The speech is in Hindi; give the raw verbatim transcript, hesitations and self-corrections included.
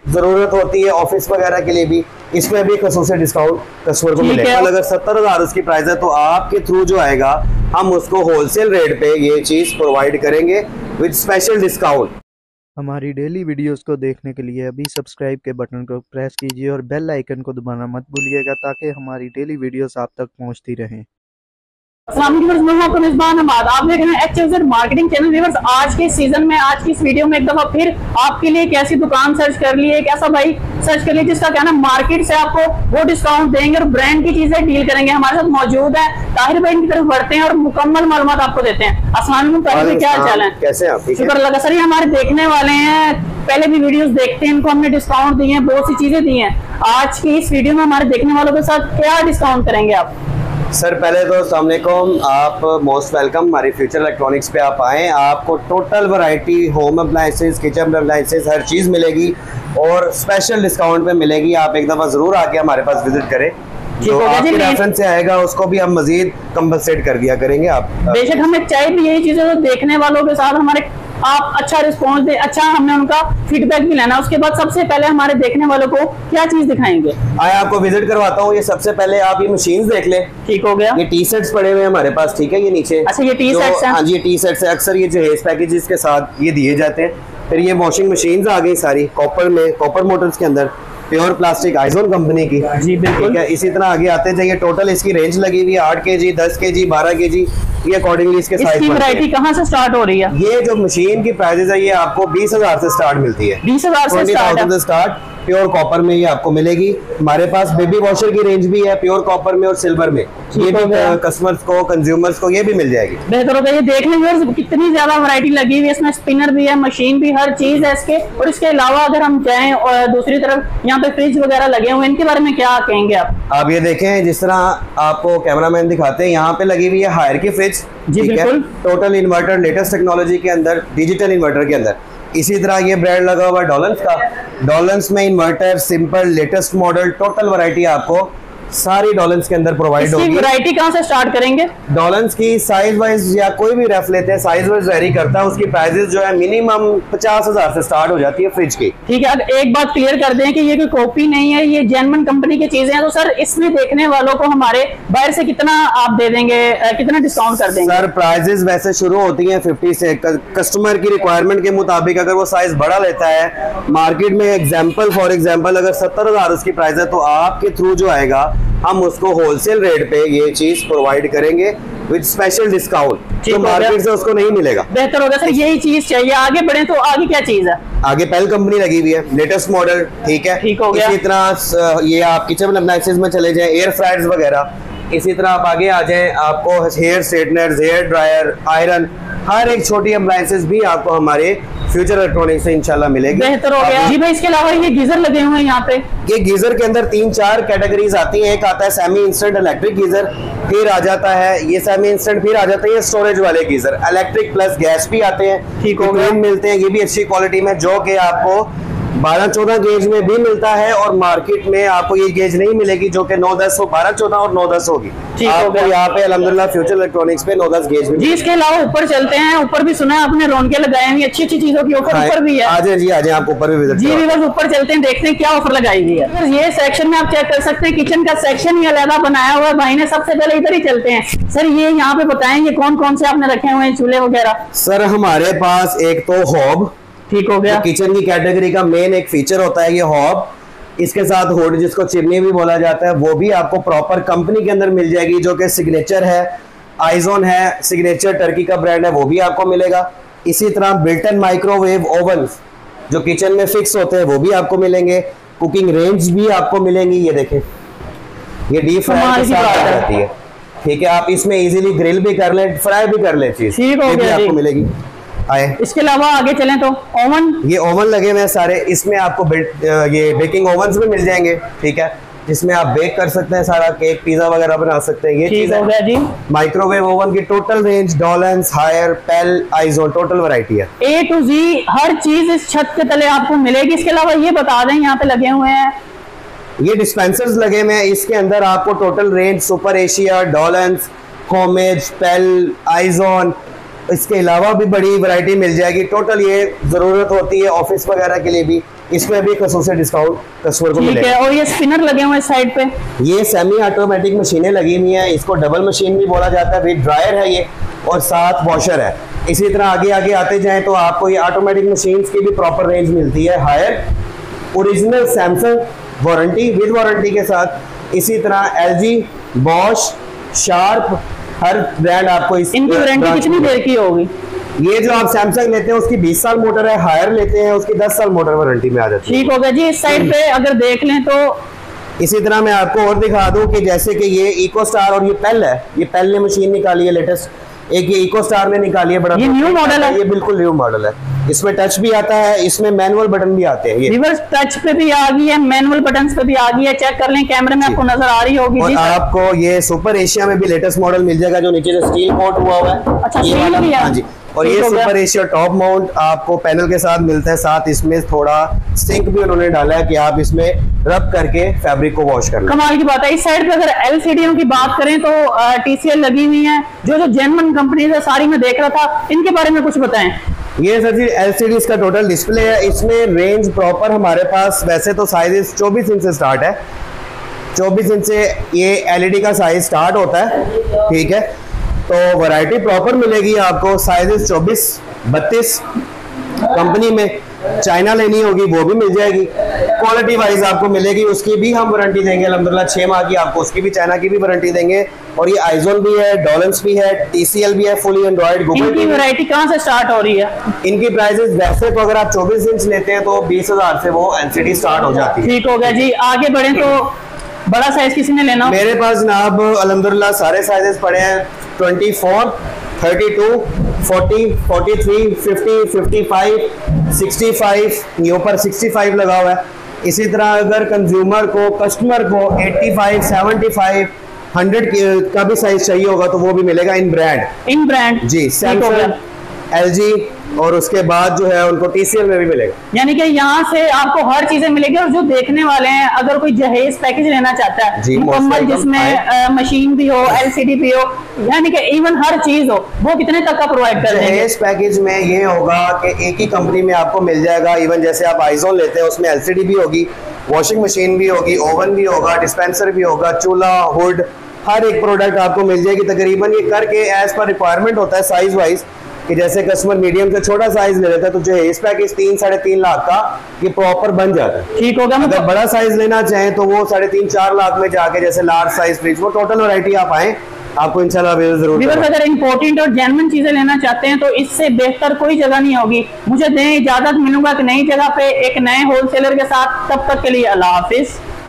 जरूरत होती है ऑफिस वगैरह के लिए भी, इसमें भी खसूसी डिस्काउंट कस्टमर को मिलेगा। अगर सत्तर हजार उसकी प्राइस है तो आपके थ्रू जो आएगा हम उसको होलसेल रेट पे ये चीज प्रोवाइड करेंगे विद स्पेशल डिस्काउंट। हमारी डेली वीडियोस को देखने के लिए अभी सब्सक्राइब के बटन को प्रेस कीजिए और बेल आइकन को दबाना मत भूलिएगा ताकि हमारी डेली वीडियोस आप तक पहुंचती रहें। आप देख रहे हैं एक्सक्लूसिव मार्केटिंग चैनल व्यूअर्स। आज के सीजन में आज की इस वीडियो में एक दफा फिर आपके लिए एक ऐसी दुकान सर्च कर ली है, एक ऐसा भाई सर्च कर लिया जिसका क्या ना मार्केट से आपको वो डिस्काउंट देंगे और ब्रांड की चीजें डील करेंगे। हमारे साथ मौजूद है ताहिर भाई, की तरफ बढ़ते हैं और मुकम्मल मालूमात आपको देते हैं। अस्सलाम वालेकुम, क्या हाल है? कैसे आप? शुक्र लगा सर, ये हमारे देखने वाले हैं, पहले भी वीडियोस देखते हैं, इनको हमने डिस्काउंट दिए हैं, बहुत सी चीजें दी हैं। आज की इस वीडियो में हमारे देखने वालों के साथ क्या डिस्काउंट करेंगे आप? सर पहले तो अस्सलाम वालेकुम, आप मोस्ट वेलकम हमारी फ्यूचर इलेक्ट्रॉनिक्स पे आप आएँ। आपको total variety home appliances, kitchen appliances हर चीज़ मिलेगी और स्पेशल डिस्काउंट पे मिलेगी। आप एक दफ़ा ज़रूर आके हमारे पास विजिट करें, जो आपके रेफरेंस से आएगा उसको भी हम मजीद कंपनसेट कर दिया करेंगे। आप बेशक हमें चाहिए भी यही चीज़ें, तो देखने वालों के साथ हमारे आप अच्छा रिस्पॉन्स दे, अच्छा हमने उनका फीडबैक भी लेना। उसके बाद सबसे पहले हमारे देखने वालों को क्या चीज दिखाएंगे? आए आपको विजिट करवाता हूँ। ये सबसे पहले आप ये मशीन्स देख लें। ठीक हो गया। ये टी सेट्स पड़े हुए हैं हमारे पास, ठीक है? ये नीचे, अच्छा ये टी सेट्स हैं? हाँ जी, ये टी सेट्स है। अक्सर ये जहेज पैकेजेस के साथ ये दिए जाते हैं। फिर ये वॉशिंग मशीन्स आ गई सारी कॉपर में, कॉपर मोटर्स के अंदर, प्योर प्लास्टिक आइजोन कंपनी की। जी बिल्कुल। इसी तरह आगे आते जाइए। टोटल इसकी रेंज लगी हुई है आठ के जी, दस के जी, बारह के जी, ये अकॉर्डिंगली इसके साइज। इसकी वैरायटी कहाँ से स्टार्ट हो रही है? ये जो मशीन की प्राइसेस है ये आपको बीस हजार से स्टार्ट मिलती है। बीस हजार से स्टार्ट स्टार्ट प्योर कॉपर में ये आपको मिलेगी। हमारे पास बेबी वॉशर की रेंज भी है प्योर कॉपर में और सिल्वर में। ये भी कस्टमर्स को, कंज्यूमर्स को ये भी मिल जाएगी। बेहतर होगा। ये देख लेंगे कितनी ज्यादा वैरायटी लगी हुई है इसमें, स्पिनर भी है, मशीन भी, हर चीज है इसके। और इसके अलावा अगर हम जाएं और दूसरी तरफ यहाँ पे फ्रिज वगैरह लगे हुए हैं, इनके बारे में क्या कहेंगे आप? आप ये देखें, जिस तरह आपको कैमरामैन दिखाते हैं, यहाँ पे लगी हुई है हायर की फ्रिज। जी बिल्कुल। टोटल इन्वर्टर, लेटेस्ट टेक्नोलॉजी के अंदर, डिजिटल इन्वर्टर के अंदर। इसी तरह ये ब्रांड लगा हुआ है डॉलन्स का। डॉलन्स में inverter, simple, latest model, total variety आपको सारी डॉलन्स के अंदर प्रोवाइड होगी। वैरायटी कहाँ से स्टार्ट करेंगे? डॉलन्स की साइज वाइज या कोई भी रेफ लेते हैं, साइज वाइज वेरी करता है। उसकी प्राइसेस जो है मिनिमम पचास हजार से स्टार्ट हो जाती है फ्रिज की। ठीक है, अब एक बात क्लियर कर दें कि ये कोई कॉपी नहीं है, ये जेन्युइन कंपनी की चीजें हैं। तो सर इसमें देखने वालों को हमारे बाहर से कितना आप दे देंगे, कितना डिस्काउंट कर देंगे? सर प्राइजेस वैसे शुरू होती है फिफ्टी से। कस्टमर की रिक्वायरमेंट के मुताबिक अगर वो साइज बड़ा लेता है, मार्केट में एग्जाम्पल फॉर एग्जाम्पल अगर सत्तर हजार उसकी प्राइस है तो आपके थ्रू जो आएगा हम उसको होलसेल रेट पे ये चीज प्रोवाइड करेंगे विद स्पेशल डिस्काउंट, जो मार्केट से उसको नहीं मिलेगा। बेहतर होगा सर, यही चीज चाहिए। आगे बढ़े तो आगे क्या चीज है? आगे पेल कंपनी लगी हुई है, लेटेस्ट मॉडल, ठीक है? ठीक हो गया। इसी तरह ये आप किचन अप्लायंसेस में चले जाएं, एयर फ्रायर्स वगैरह। इसी तरह आप आगे आ जाएं, आपको hair straighteners, hair dryer, iron, हर एक छोटी अप्लायंसेस भी आपको हमारे फ्यूचर इलेक्ट्रॉनिक्स से इंशाल्लाह मिलेगी। बेहतर हो गया। जी भाई, इसके अलावा ये गीजर लगे हुए हैं यहाँ पे। ये गीजर के अंदर तीन चार कैटेगरीज आती हैं। एक आता है सेमी इंस्टेंट इलेक्ट्रिक गीजर, फिर आ जाता है ये सेमी इंस्टेंट, फिर आ जाता है ये स्टोरेज वाले गीजर। इलेक्ट्रिक प्लस गैस भी आते हैं, ठीक हो गया, मिलते हैं। ये भी अच्छी क्वालिटी में, जो कि आपको बारह चौदह गेज में भी मिलता है और मार्केट में आपको ये गेज नहीं मिलेगी जो कि नौ दस हो, बारह चौदह और नौ दस होगी। आपको यहाँ पे अल्हम्दुलिल्लाह फ्यूचर इलेक्ट्रॉनिक्स पे नौ दस गेज में। जी इसके अलावा ऊपर चलते हैं, ऊपर भी सुना है आपने रौनकें लगाई हुई अच्छी अच्छी चीजों की ऑफर ऊपर भी है। आ जाए जी, आ जाए, आप ऊपर भी विजिट जी बस ऊपर चलते हैं, देखते हैं क्या ऑफर लगाई हुई है। ये सेक्शन में आप चेक कर सकते हैं, किचन का सेक्शन ही अलग बनाया हुआ है भाई ने। सबसे पहले इधर ही चलते हैं। सर ये यहाँ पे बताएं ये कौन कौन से आपने रखे हुए हैं चूल्हे वगैरह? सर हमारे पास एक तो हॉब, ठीक हो गया, किचन की कैटेगरी का मेन एक फीचर होता है ये हॉब। इसके साथ हुड, जिसको चिमनी भी बोला जाता है, वो भी आपको प्रॉपर कंपनी के अंदर मिल जाएगी, जो कि सिग्नेचर है, आइजोन है, सिग्नेचर टर्की का ब्रांड है, वो भी आपको मिलेगा। इसी तरह बिल्टन माइक्रोवेव ओवन जो किचन में फिक्स होते हैं वो भी आपको मिलेंगे। कुकिंग रेंज भी आपको मिलेंगी। ये देखें, ये डीप फ्राई के साथ आ जाती है, ठीक है? आप इसमें इजीली ग्रिल भी कर लें, फ्राई भी कर लें चीज, ये भी आपको मिलेगी। आए इसके अलावा आगे चलें तो ओवन, ये ओवन लगे हुए हैं सारे। इसमें आपको ये बेकिंग ओवन्स भी मिल जाएंगे, ठीक है, जिसमें आप बेक कर सकते हैं, सारा केक, पिज्जा वगैरह बना सकते हैं। ये चीज है जी। माइक्रोवेव ओवन की total range, Dawlance, Haier, PEL, आइजोन, टोटल वैरायटी है। ए टू जी हर चीज इस छत के तले आपको मिलेगी। इसके अलावा ये बता दें यहाँ पे लगे हुए हैं ये डिस्पेंसर्स लगे हुए हैं। इसके अंदर आपको total range Super Asia, Dawlance, Homage, PEL, आइजोन, इसके अलावा भी बड़ी वैरायटी मिल जाएगी। टोटल ये ज़रूरत होती है ऑफिस वगैरह के लिए भी, इसमें भी खसूसी डिस्काउंट कस्टमर को ठीक मिलेगा। है। और ये स्पिनर लगे हुए हैं साइड पे, ये सेमी ऑटोमेटिक मशीनें लगी हुई हैं, इसको डबल मशीन भी बोला जाता है, विद ड्रायर है ये और साथ वॉशर है। इसी तरह आगे आगे आते जाएं तो आपको ये ऑटोमेटिक मशीन्स की भी प्रॉपर रेंज मिलती है, Haier original Samsung warranty with warranty के साथ। इसी तरह एलजी, बॉश, शार्प, हर ब्रांड आपको इस इनकी वारंटी कितनी देर की होगी? ये जो आप सैमसंग लेते हैं उसकी बीस साल मोटर है, हायर लेते हैं उसकी दस साल मोटर वारंटी में आ जाती है। ठीक हो गया जी। इस साइड पे अगर देख लें तो इसी तरह मैं आपको और दिखा दूं कि जैसे कि ये इको स्टार और ये पेल है, ये पेल ने मशीन निकाली है लेटेस्ट, एक ये इको स्टार ने निकाली है, बड़ा ये न्यू मॉडल है, ये बिल्कुल न्यू मॉडल है। इसमें टच भी आता है, इसमें मैनुअल बटन भी आते हैं। ये रिवर्स टच पे भी आ गई है, मैनुअल बटन पे भी आ गई है, चेक कर लें कैमरे में आपको नजर आ रही होगी। और जी आपको ये सुपर एशिया में भी लेटेस्ट मॉडल मिल जाएगा जो नीचे से स्टील कोट हुआ हुआ है। अच्छा, ये स्टील वाला भी है? हाँ जी। और ये सुपर एशिया टॉप माउंट आपको पैनल के साथ मिलता है, साथ इसमें थोड़ा सिंक भी उन्होंने डाला है कि आप इसमें रब करके फैब्रिक को वॉश कर लें। कमाल की बात है। इस साइड पे अगर एलसीडी की बात करें तो टीसीएल लगी हुई है, जो जो जेन्युइन कंपनीज है सारी मैं देख रहा था, इनके बारे में कुछ बताएं। ये सर जी एलसीडी का टोटल डिस्प्ले है, इसमें रेंज प्रॉपर हमारे पास वैसे तो साइज चौबीस इंच से स्टार्ट है, चौबीस इंच से ये एलईडी का साइज स्टार्ट होता है। ठीक है, तो वैरायटी प्रॉपर मिलेगी आपको, साइजेस चौबीस, बत्तीस, कंपनी में चाइना लेनी होगी वो भी मिल जाएगी, क्वालिटी वाइज आपको मिलेगी, उसकी भी हम वारंटी देंगे अल्हम्दुलिल्लाह, छह माह की आपको उसकी भी चाइना की भी वारंटी देंगे। और ये आइजोन भी है, डॉलन्स भी है, टीसीएल भी है, फुली एंड्रॉइड, गूगल। इनकी वैरायटी कहाँ से स्टार्ट हो रही है? इनकी प्राइसेस वैसे तो अगर आप चौबीस इंच लेते हैं तो बीस हजार से वो एलसीडी स्टार्ट हो जाती है। ठीक हो गया जी। आगे बढ़े तो बड़ा साइज किसी ने लेना? मेरे पास जनाब अल्हम्दुलिल्लाह सारे साइजेस पड़े हैं, चौबीस, बत्तीस, चालीस, तैंतालीस, पचास, पचपन, पैंसठ, ये ऊपर पैंसठ लगा हुआ है। इसी तरह अगर कंज्यूमर को कस्टमर को पचासी, पचहत्तर, सौ का भी साइज चाहिए होगा तो वो भी मिलेगा इन ब्रांड। इन ब्रांड जी, सैमसंग, एलजी और उसके बाद जो है उनको टीसीएल में भी मिलेगा। यानी कि यहाँ से आपको हर चीजें मिलेगी। और जो देखने वाले हैं अगर कोई जहेज पैकेज लेना चाहता है मुकम्मल, जिसमें मशीन भी हो, एलसीडी भी हो, यानी कि इवन हर चीज हो, वो कितने तक का प्रोवाइड कर देंगे? जहेज पैकेज में ये होगा कि एक ही कंपनी में आपको मिल जाएगा। इवन जैसे आप आइजोन लेते हैं उसमें एलसीडी भी होगी, वॉशिंग मशीन भी होगी, ओवन भी होगा, डिस्पेंसर भी होगा, चूल्हा, हुड, हर एक प्रोडक्ट आपको मिल जाएगी। तकरीबन ये करके एज पर रिक्वायरमेंट होता है साइज वाइज, कि जैसे कस्टमर मीडियम से छोटा साइज ले लेता है तो जो है इस पैकेज तीन साढ़े तीन लाख का ये प्रॉपर बन जाता है। ठीक होगा। अगर बड़ा साइज लेना चाहें तो वो साढ़े तीन चार लाख में जाके जैसे लार्ज साइज फ्रिज, वो टोटल वैरायटी आप आए आपको इंशाल्लाह जरूर। अगर इम्पोर्टेंट और जेन्युइन चीजें लेना चाहते हैं तो इससे बेहतर कोई जगह नहीं होगी। मुझे दें इजाजत, मिलूंगा कि नई जगह पे एक नए होलसेलर के साथ। तब तक के लिए अल्लाह हाफिज।